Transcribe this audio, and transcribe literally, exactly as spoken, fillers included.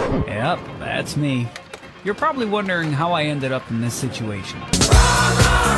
Yep, that's me. You're probably wondering how I ended up in this situation.